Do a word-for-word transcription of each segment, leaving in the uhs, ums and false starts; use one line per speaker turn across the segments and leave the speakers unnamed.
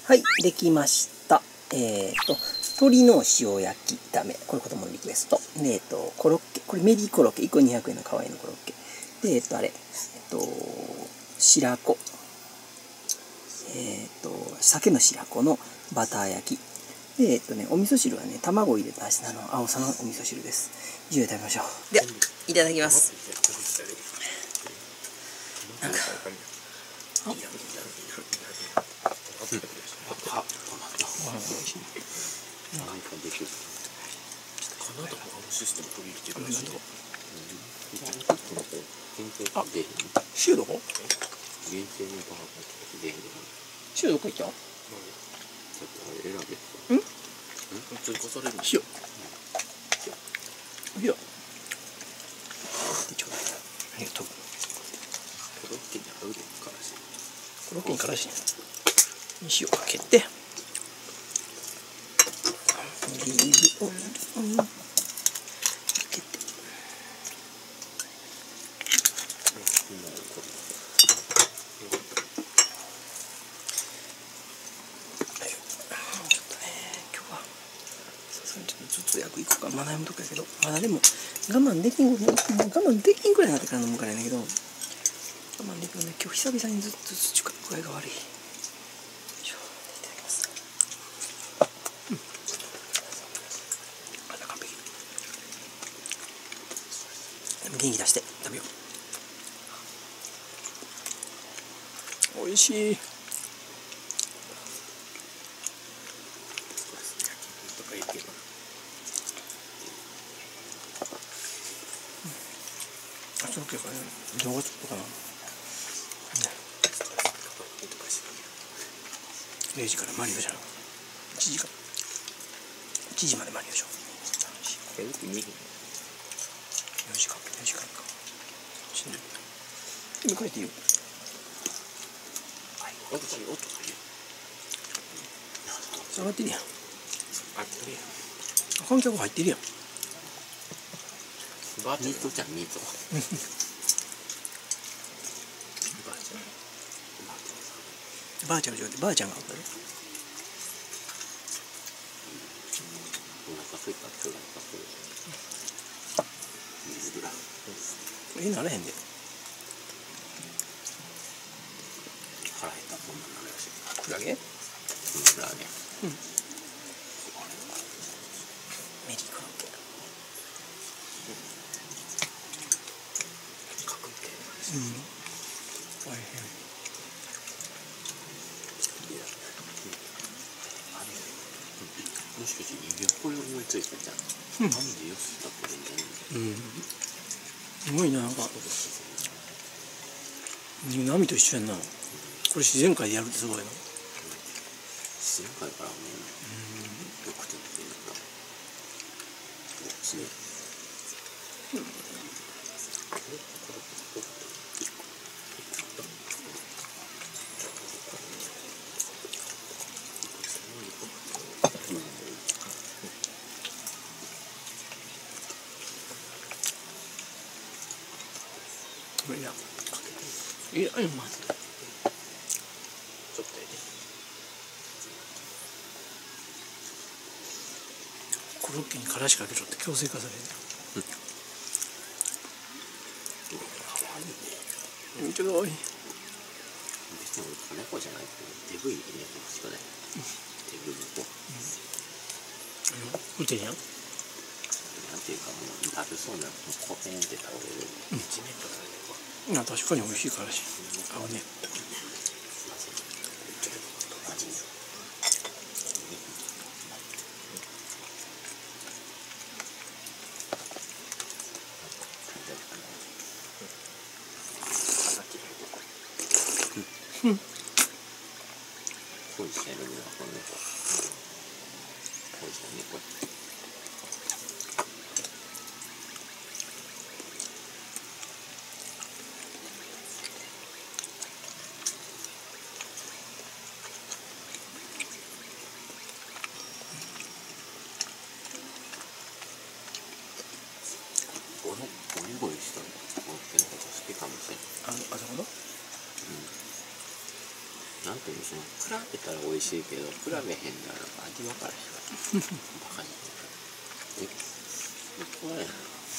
はい、できました。えっ、ー、と、鶏の塩焼き炒め。これ子供のリクエスト。で、えっ、ー、と、コロッケ。これメリーコロッケ。いっこにひゃくえんの可愛いのコロッケ。で、えっ、ー、と、あれ。えっ、と、白子。えっ、と、鮭の白子のバター焼き。で、えっ、とね、お味噌汁はね、卵入れた味なの青さのお味噌汁です。以上で食べましょう。では、いただきます。なんか、あ、あ、ご飯が美味しい。なんかできる。カナダもあのシステム取り入れてるらしい。あ、シューどこ？限定のバーガーで。シューどこ行った？ちょっとあれ選べ。ん？追加される。塩。塩。ちょうだい。ありがとう。コロッケに合うでからし。コロッケにからし。塩かけて。オリーブオイルをかけて、ちょっとね今日はさすがにちょっとずつ薬いこうかまだやむとこやけど、まだでも我慢できんぐらい、我慢できんくらいになってから飲むからやねんけど、我慢できるね。今日久々にずっと力具合が悪い。元気出して食べよう。おいしい。あ、そうかね。動画ちょっとかな。れいじからマリオじゃん。いちじかいちじまでマリオじゃん。よじかよじかんか。今書いていいよ。音がいい音がいい。下がってるやん。入ってるやん。観客入ってるやん。ミートじゃんミート。バーチャルじゃなくてバーちゃんがあったね。お腹すいたってお腹すいた。水ぐら。これならへんで。腹減ったこんなんなるらしい。クラゲ？うんクラゲ。うん。メリーコロッケ。角みたいな感じ。うん。おいしい。もしかして横に思いついたじゃん。うん。なんでよしだって全然。うん。すごいな、なんか。波と一緒やんな。これ自然界でやるってすごいな。自然界からもうよくてもいいんだ。すげえ。うん。これや。いや、まず。ちょっとやで。コロッケにからしかけろって強制化される。うん。めっちゃ可愛い。別に俺金子じゃないけど、デブいね人だよ。デブの子。うん。見てるやん。なんていうかもう食べそうなのコペンって倒れる。うん。地面とかね。あ、確かに美味しいからし。合うね。うん。恋してるのはこの子。恋してる猫。ゴリゴリしたコロッケのこと好きかもしれない。あ、あそこの？うん。なんていうの
その比べたら美味しいけど比べへんなら味分からへんバカにえこれ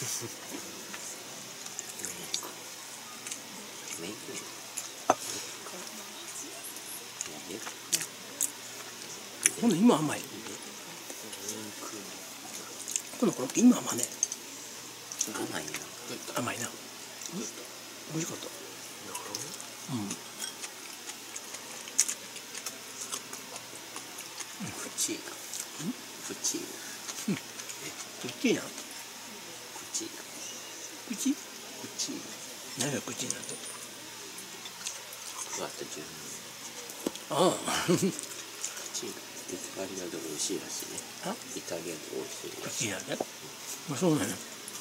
メイク
ほんで今甘い。このコロッケ今甘ね。
甘いな。
甘いな。美味しかった。うん。
プチーナ。プチーナ。
プチーナ。
プチーナ。
プチ？
プチー
ナ。何がプチーナって？
ふわっと十分。
ああ。
プチーナ。イタリアで美味しいらしいね。
あ？
イタリアで美味しいらしい。
プチーナね。まあそうなんや。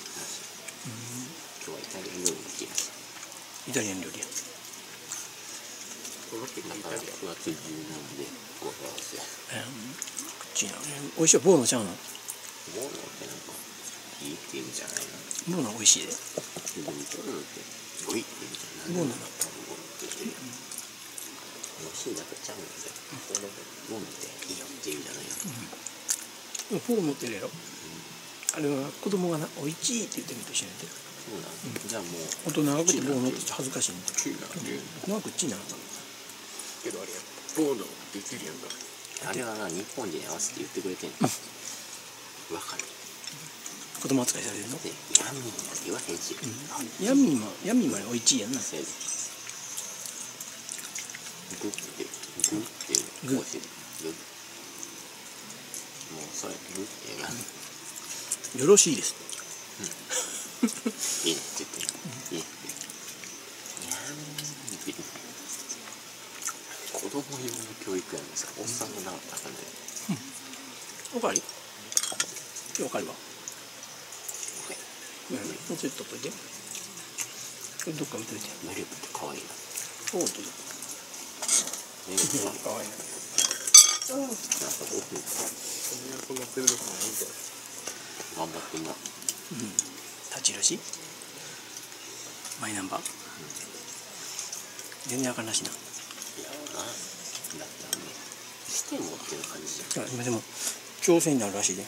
今日はイタリア料理が来ました。
イタリアン料理や。
だからふわっと十分でございますよ。
プチーナ。美味しいよ。ボーノちゃうの？
ボーノってなんかいいって意味じゃないの？
ボーノ美味しいで。
でもボーノっておいって意味じゃないの？
ボーノだった。
美味しいだけちゃうんで、これ飲んでいいよって意味じゃないの？
ボーノってやろ。あれは子供がなおいちいって言ってると一緒にやってる。
そうなん。じゃあもう
大人がくてボーノって恥ずかしいんだ。なんかチーナなんだ。
けどあれやボーノできるやんか。
あれはな日本人に合わせて言ってくれてんの。わかる。
子供扱いされるの？
でヤミーなんて言わへんし。
ヤミーもヤミーまでおいちいやんな。
グってグって
グ
グもうそれグって言うな。
よろしいです。
いいねって言っていいね。ヤミーって子供用の教育やんさ、おっさんのなかったね。
おかわり？おかわりは？うん、もうちょっと取っといて。どっか見といて。
メリットって可愛いな。
おうと。
メリット
可愛いな。
なんかどういう
そんな鋭くないみたいな。
頑張ってんな。
うん。立ち印？マイナンバー？全然あかんらしいな。
いやな。だったらね、してもっていう感じじゃん。
今でも強制になるらしいで。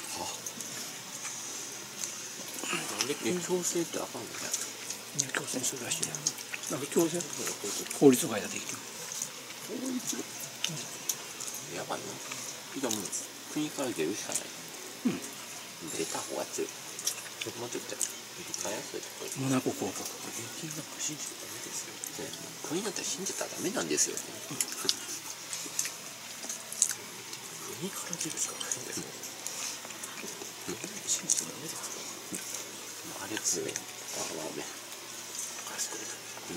なんで強制ってあかんのかよ。
強制するらしいで。なんか強制法律外だってきてる。
法律？やばいな。でも国から出るしかない。うん。出た方が強い。もうちょっと使いやすいところ。
モナコ広告。
現金なんか信じてダメですよ。国なんて信じたらダメなんですよ。
国から出るしかないんだよ。信じてダメですよ。
あれ強い。ああ、おめえ。
賢い。
うん。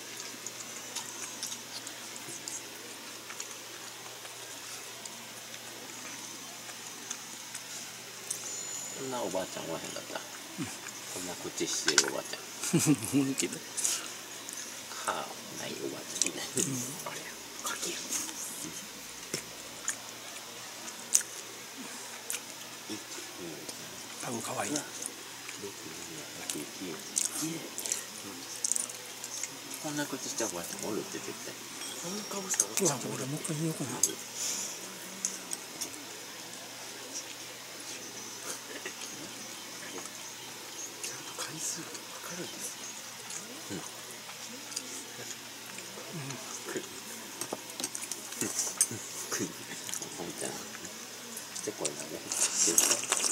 こんなおばあちゃんおらへんかった。うん、こんなこっちしてるおばあちゃん。
いいけど。
歯ないおばあちゃんいない。うん、あれや。かきや。
パグかわいいな。
こんな口したおばあちゃんおるって絶対。
こんな顔したおばあちゃん。
俺もう一回見ようかな。
回数が分かるんですよ。うん。うん。くる。
くる。みたいな。でこれなんで知ってるか。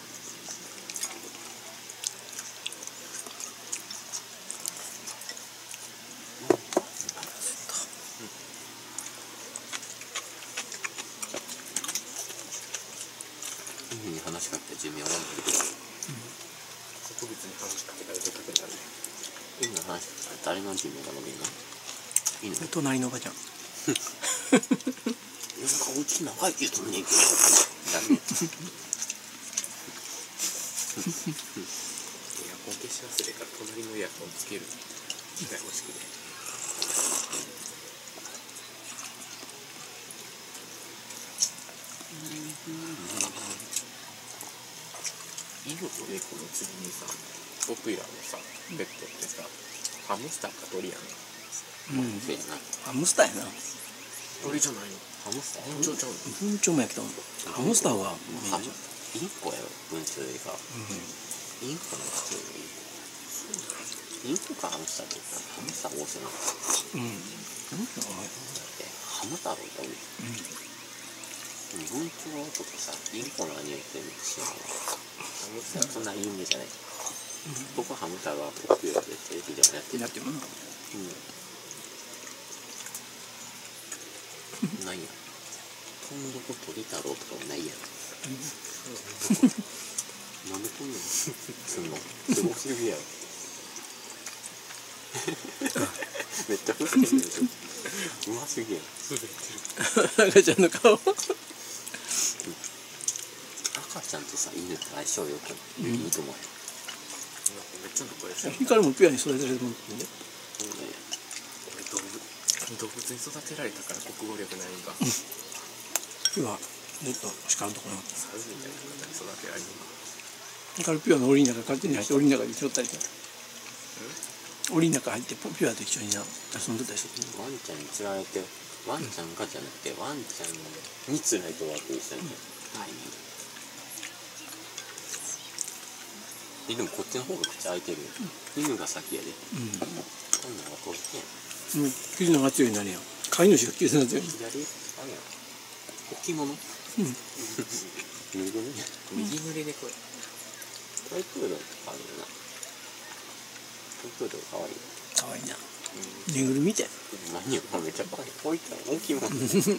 意味に話しかけた寿命は何だけど。
特別に話しかけたら出たくなるね。
今の話したら誰の寿命が伸びるの？いいの？
隣のおばちゃん。
なんかうち長いけどねえけど。ダメ。エ
アコン消し忘れから隣のエアコンつける機会欲しくね。犬と猫の次にさ、僕らのさ、ペットってさ、ハムスターか鳥やね。
うん。
そうやな。
ハムスターやな。
あれじゃないの？
ハムスター
文鳥ちゃうの？
文鳥もやけどハムスターはメジャーじゃん。
インコやろ文鳥よりか。インコの普通のインコ。インコかハムスターって言ったらハムスター多そうなの。
うん。うん。
ハム太郎っておる。文鳥とかさ、インコのアニメって知らんわ。ハムスターそんな有名じゃない。僕はハム太郎はポピュラーでテレビでもやってる。
やってるもんな。
うん。ないや。とんどこ鳥太郎とかもないやん。なんでこんなんすんのすごすぎやろ。めっちゃふざけてるでしょ。うますぎやん。
赤ちゃんの顔。
赤ちゃんとさ、犬って相性よくない、うん、いいと思うよ。
めっちゃ仲良し。
光もピュアに育てられるもんね。
俺動物動物に育てられたから国語力ないんか。
ピュアずっと叱るところ。
サルみたいな方に育てられるんか。
光ピュアの檻の中勝手に入って檻の中に拾ったりとか。檻の中入ってピュアと一緒にな遊んでたりする。
ワンちゃんに釣られて、ワンちゃんがじゃなくて、ワンちゃんに釣られて終わってる人に。はい。え、でもこっちの方が口開いてるよ。犬が先やで。うん。こんなんはこっちやん。
うん。絆が強いになるやん。飼い主が絆が強い。
左、あれやん。置物。うん。右ね。
右濡れでこれ。
トイプードルとかあるよな。トイプードルかわいい。
かわいいな。ぬいぐるみみたい。
何よ、めっちゃかわいい。置いたら大きいもん。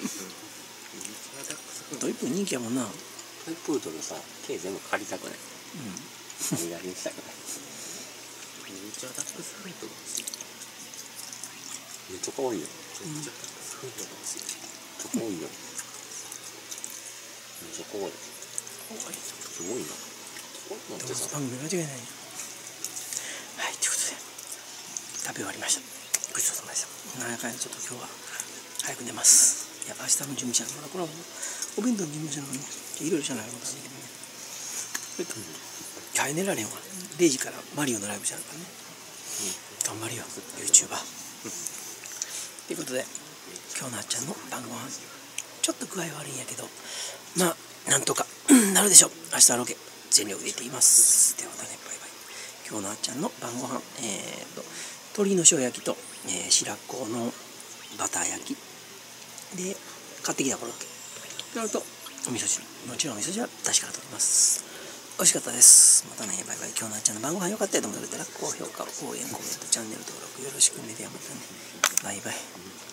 トイプー人気やもんな。
トイプードルさ、毛全部刈りたくない。うん。刈り刈りにしたくない。
ミニチュアダックスフントが欲しい。
めっちゃかわいいよ。
ミニチュアダックスフントが欲しい。
めっちゃかわいいよ。めっちゃかわいい。
かわいい。
すごいな。
動物番組間違いない。はい、ということで食べ終わりました。ごちそうさまでした。なんやかんやちょっと今日は早く寝ます。いや明日の準備者のこれはお弁当の準備者のいろいろしないことなんだけどね。早寝られんわ。れいじからマリオのライブじゃんからね。頑張るよ YouTuber。ということで今日のあっちゃんの晩ご飯ちょっと具合悪いんやけどまあなんとかなるでしょう。明日はロケ全力で行ってきます。ではまたね、バイバイ。今日のあっちゃんの晩ご飯、えーと鶏の塩焼きと、えー、白子のバター焼きで買ってきたコロッケであるとお味噌汁、もちろんお味噌汁は出汁から取ります。美味しかったです。またね、バイバイ。今日のあっちゃんの晩ご飯良かったよと思ってくれたら高評価、応援、コメント、チャンネル登録よろしくね。ではまたね、バイバイ。